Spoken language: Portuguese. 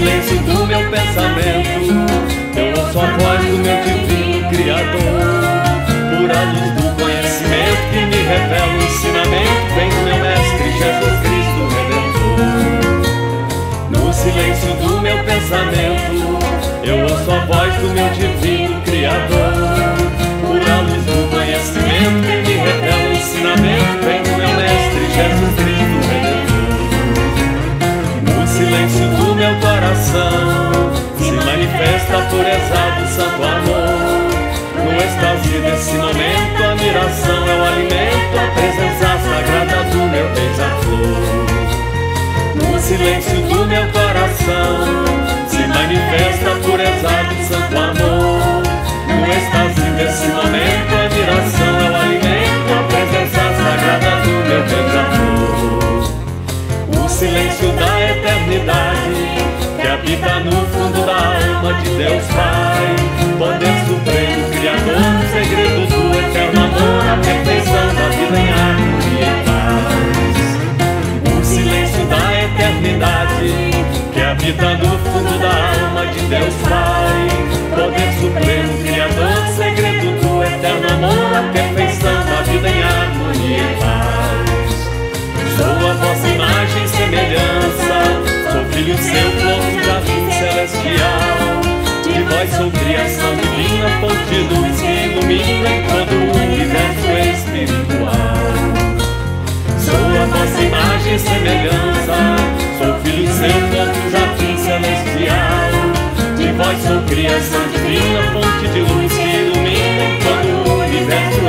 silêncio do meu pensamento, eu ouço a voz do meu divino Criador. Pura luz do conhecimento que me revela o ensinamento, vem do meu Mestre Jesus Cristo Redentor. No silêncio do meu pensamento, eu ouço a voz do meu divino Criador. Pura luz do conhecimento que me revela o ensinamento, vem do meu Mestre Jesus Cristo Redentor. No silêncio do meu coração se manifesta a pureza do santo amor. No êxtase desse momento, a admiração é o alimento, a presença sagrada do meu beija-flor. No silêncio do meu coração se manifesta a pureza do santo amor. No êxtase desse momento, a admiração é o alimento, a presença sagrada do meu beija-flor. O silêncio da eternidade que habita no fundo da alma de Deus Pai, poder supremo, Criador, no segredo do eterno amor, a perfeição da vida em harmonia e paz. O silêncio da eternidade que habita no fundo da alma de Deus Pai, poder supremo, Criador, no segredo do eterno amor, a perfeição da vida em harmonia e paz. Sou a vossa imagem e semelhança, sou filho seu, flor do jardim celestial. De vós sou criação divina, fonte de luz que ilumina em todo o universo espiritual. Sou a vossa imagem e semelhança, sou filho seu, flor do jardim celestial. De vós sou criação divina, fonte de luz que ilumina em todo o universo